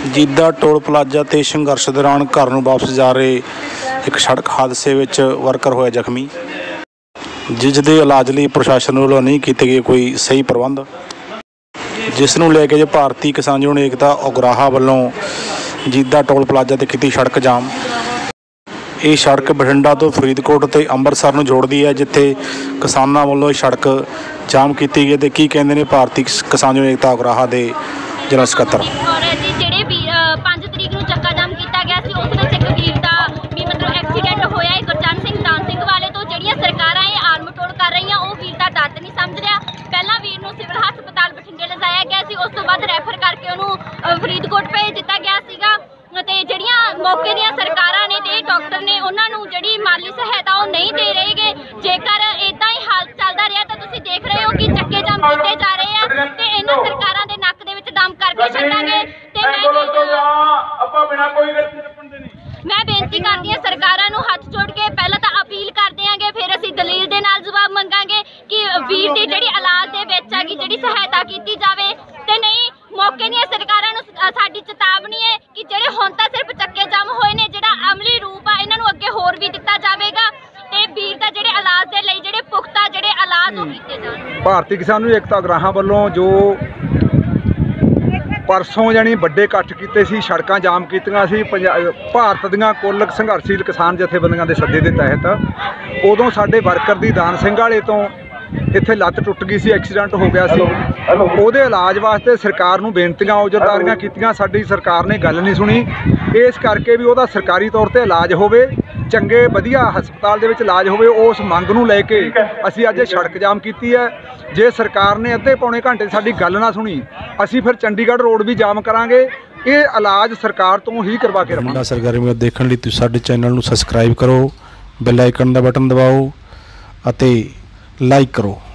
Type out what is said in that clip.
ਜੀਦਾ toll plaza ਤੇ ਸੰਘਰਸ਼ दौरान घर ਨੂੰ ਵਾਪਸ ਜਾ ਰਹੇ एक सड़क हादसे ਵਿੱਚ वर्कर होया ਜ਼ਖਮੀ, जिस दे इलाज ਲਈ प्रशासन ਵੱਲੋਂ नहीं किए गए कोई सही प्रबंध, जिस ਨੂੰ ਲੈ ਕੇ भारतीय किसान यूनियन एकता उगराहा ਵੱਲੋਂ ਜੀਦਾ टोल प्लाजा ਤੇ ਕੀਤੀ सड़क जाम। ਇਹ सड़क बठिंडा तो फरीदकोट ਤੇ ਅੰਮ੍ਰਿਤਸਰ ਨੂੰ जोड़ती है, जिथे किसानों ਵੱਲੋਂ सड़क जाम की गई। तो की कहते हैं भारतीय किसान यूनियन एकता उगराहा के जनरल सकत्तर। फरीदकोट भेज दिता गया सीगा ते जिहड़ियां मौके दीयां सरकारां ने ते डॉक्टर ने उन्हां नूं जिहड़ी माली सहायता वो नहीं दे रहे गे। जेकर इदां ही हाल चलदा रहा तो तुसीं देख रहे हो कि चक्के जाम कीते जा रहे हैं ते इन्हां सरकारां दे नक्क दे विच दम करके छड्डांगे। ते मैं बेनती करदी हां सरकारां नूं हत्थ जोड़ के पहला तां अपील करदे आंगे, फिर असीं दलील दे नाल जवाब मंगांगे कि वीर दी जिहड़ी औलाद दे विच आ जिहड़ी सहायता कीती जावे ते नहीं मौके दी सरकारां नूं साडी चेतावनी है कि जिहड़े हुण तां सिर्फ चक्के जाम होए ने, जिहड़ा अमली रूप आ इन्हां नूं अगे होर भी दित्ता जावेगा ते वीर दा जिहड़े औलाद दे लई जिहड़े पुख्ता जिहड़े औलाद ओ कीते जाण। भारतीय किसान यूनियन एकता उगराहा ਵੱਲੋਂ जो परसों जानी ਵੱਡੇ इकट्ठ ਕੀਤੇ ਸੀ, सड़कां जाम कीतियां ਸੀ ਭਾਰਤ ਦੀਆਂ ਕੁੱਲ ਸੰਘਰਸ਼ੀਲ किसान ਜਥੇਬੰਦੀਆਂ ਦੇ ਸੱਦੇ ਦੇ ਤਹਿਤ। ਉਦੋਂ ਸਾਡੇ ਵਰਕਰ ਦੀ ਦਾਨ ਸਿੰਘ ਵਾਲੇ ਤੋਂ ਇੱਥੇ ਲੱਤ ਟੁੱਟ ਗਈ ਸੀ, ਐਕਸੀਡੈਂਟ ਹੋ ਗਿਆ ਸੀ। ਉਹਦੇ ਇਲਾਜ ਵਾਸਤੇ ਸਰਕਾਰ ਨੂੰ ਬੇਨਤੀਆਂ ਉਜਰਦਾਰੀਆਂ ਕੀਤੀਆਂ, ਸਾਡੀ ਸਰਕਾਰ ਨੇ ਗੱਲ ਨਹੀਂ ਸੁਣੀ। ਇਸ ਕਰਕੇ ਵੀ ਉਹਦਾ ਸਰਕਾਰੀ ਤੌਰ ਤੇ ਇਲਾਜ ਹੋਵੇ, ਚੰਗੇ ਵਧੀਆ ਹਸਪਤਾਲ ਦੇ ਵਿੱਚ ਇਲਾਜ ਹੋਵੇ, ਉਸ ਮੰਗ ਨੂੰ ਲੈ ਕੇ ਅਸੀਂ ਅੱਜ ਸੜਕ ਜਾਮ ਕੀਤੀ ਹੈ। ਜੇ ਸਰਕਾਰ ਨੇ ਅੱਧੇ ਪੌਣੇ ਘੰਟੇ ਸਾਡੀ ਗੱਲ ਨਾ ਸੁਣੀ, ਅਸੀਂ ਫਿਰ ਚੰਡੀਗੜ੍ਹ ਰੋਡ ਵੀ ਜਾਮ ਕਰਾਂਗੇ। ਇਹ ਇਲਾਜ ਸਰਕਾਰ ਤੋਂ ਹੀ ਕਰਵਾ ਕੇ ਰਵਾਂਗੇ। ਸਰਗਰਮੀਆਂ ਦੇਖਣ ਲਈ ਤੁਸੀਂ ਸਾਡੇ ਚੈਨਲ ਨੂੰ ਸਬਸਕ੍ਰਾਈਬ ਕਰੋ, ਬੈਲ ਆਈਕਨ ਦਾ ਬਟਨ ਦਬਾਓ ਅਤੇ ਲਾਈਕ करो।